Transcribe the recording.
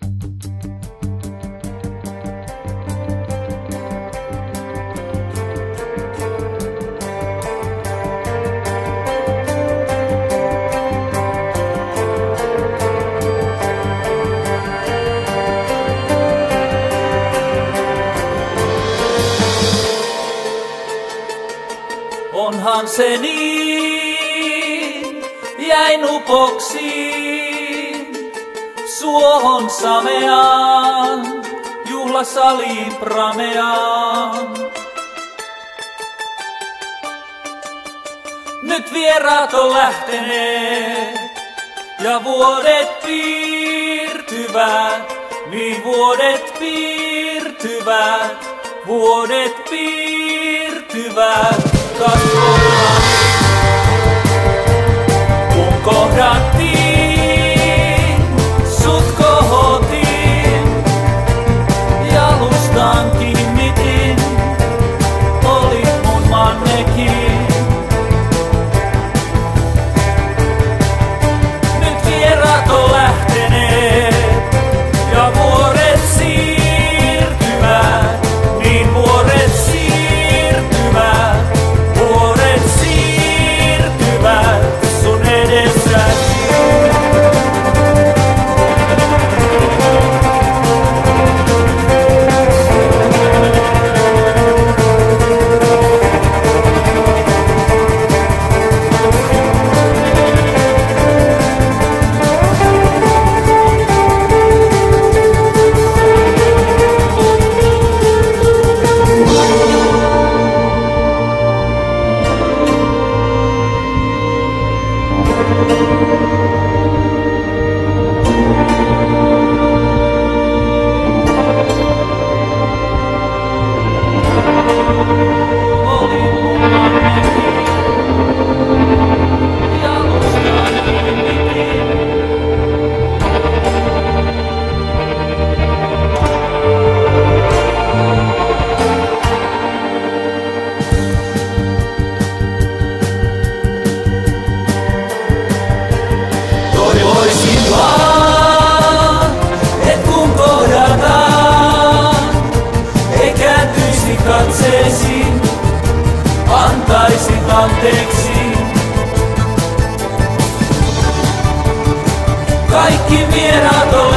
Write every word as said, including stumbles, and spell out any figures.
Onhan se niin, jäin upoksiin suohon sameaan, juhlasaliin prameaan. Nyt vieraat on lähteneet ja vuodet piirtyvät, niin vuodet piirtyvät, vuodet piirtyvät. Kasvoilla, kun kohdattiin, sut kohotin, jalustaan kiinnitin, olit mun mannekin. Nyt vieraat on lähteneet ja vuoret siirtyvät, niin vuoret siirtyvät. Sun edessäsi. Katseesi, antaisit anteeksi. Kaikki vieraat on